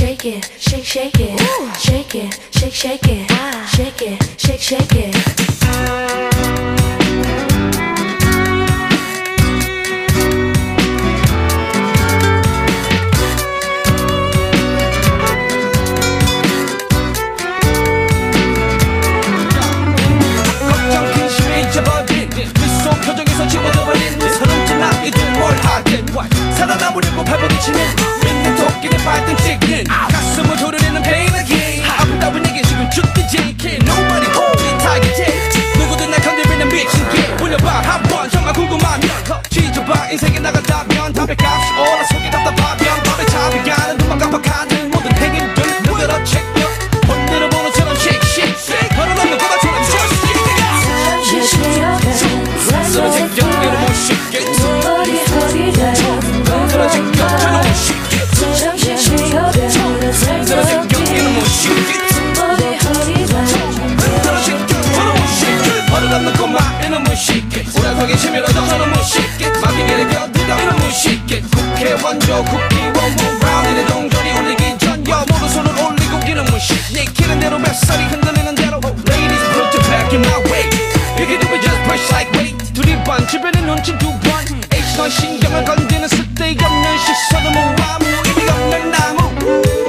shake it, shake, shake it, shake it, shake, shake it, shake it, shake, shake it. 살아남으려고 발버둥치는 믿는 토끼는 발등 찍는 가슴을 도려내는 pain again 아프다고 내게 지금 죽듯이 Can't nobody hold me tight 누구든 날 건드리는 미친 게 올려봐 한번 정말 궁금하면 지져봐 인생에 나간다면 담배값이 올라 속이 답답하면 밤에 잠이 가는 눈만 깜빡하는 모든 행인들 눈으로 챙겨 본드는 보는처럼 shake shake shake 걸어놓는 꼬마처럼 shake shake 쓰러진 경기를 못 쉽게 쓰러진 경기는 못 쉽게 쓰러진 경기는 못 쉽게 쓰러진 경기는 못 쉽게 버릇없는 꼬마애는 못 쉽게 오락하게 치밀어도 저는 못 쉽게 막히게 겨드다이는 못 쉽게 국회원조 국기원 무라운이네 동전이 울리기 전 여모두 손을 올리고 기는 못 쉽게 내키는 대로 뱃살이 흔들리는 대로 Ladies put your back in my way You can do it just push like weight 두리번 주변에 눈치 두번 H 넌 신경을 건드는 쓸데없는 시선은 뭐아무 의미 없는 나무